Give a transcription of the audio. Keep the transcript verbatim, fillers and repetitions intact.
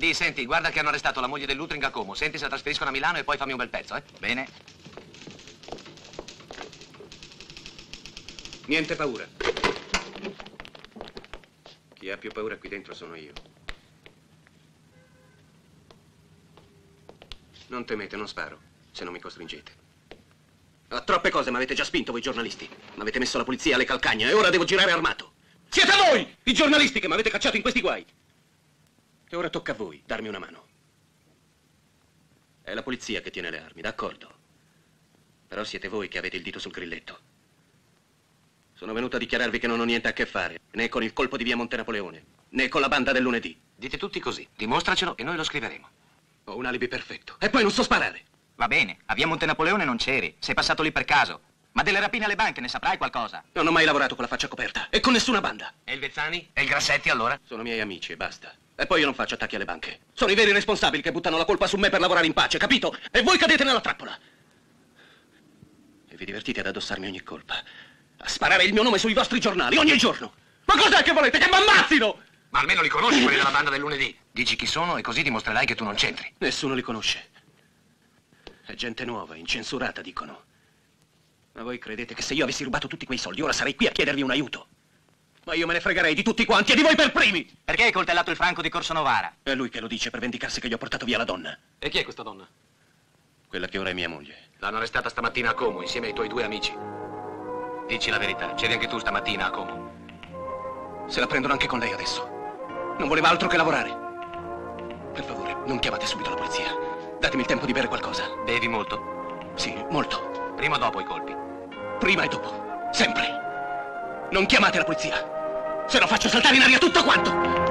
Di, senti, guarda che hanno arrestato la moglie dell'Utring a Como. Senti se la trasferiscono a Milano e poi fammi un bel pezzo, eh? Bene. Niente paura. Chi ha più paura qui dentro sono io. Non temete, non sparo, se non mi costringete. A troppe cose mi avete già spinto voi giornalisti. Mi avete messo la polizia alle calcagna e ora devo girare armato. Siete voi, i giornalisti, che mi avete cacciato in questi guai. E ora tocca a voi darmi una mano. È la polizia che tiene le armi, d'accordo. Però siete voi che avete il dito sul grilletto. Sono venuto a dichiararvi che non ho niente a che fare, né con il colpo di via Monte Napoleone, né con la banda del lunedì. Dite tutti così. Dimostracelo e noi lo scriveremo. Ho un alibi perfetto. E poi non so sparare. Va bene, a via Monte Napoleone non c'eri. Sei passato lì per caso. Ma delle rapine alle banche ne saprai qualcosa? Non ho mai lavorato con la faccia coperta e con nessuna banda. E il Vezzani? E il Grassetti, allora? Sono miei amici e basta. E poi io non faccio attacchi alle banche. Sono i veri responsabili che buttano la colpa su me per lavorare in pace, capito? E voi cadete nella trappola. E vi divertite ad addossarmi ogni colpa. A sparare il mio nome sui vostri giornali ogni giorno. Ma cos'è che volete? Che mi ammazzino? Ma almeno li conosci quelli della banda del lunedì. Dici chi sono e così dimostrerai che tu non c'entri. Nessuno li conosce. È gente nuova, incensurata, dicono. Ma voi credete che se io avessi rubato tutti quei soldi ora sarei qui a chiedervi un aiuto? Ma io me ne fregherei di tutti quanti e di voi per primi! Perché hai coltellato il Franco di Corso Novara? È lui che lo dice per vendicarsi che gli ho portato via la donna. E chi è questa donna? Quella che ora è mia moglie. L'hanno arrestata stamattina a Como insieme ai tuoi due amici. Dici la verità, c'eri anche tu stamattina a Como. Se la prendono anche con lei adesso. Non voleva altro che lavorare. Per favore, non chiamate subito la polizia. Datemi il tempo di bere qualcosa. Bevi molto? Sì, molto. Prima o dopo i colpi? Prima e dopo. Sempre. Non chiamate la polizia. Se no faccio saltare in aria tutto quanto.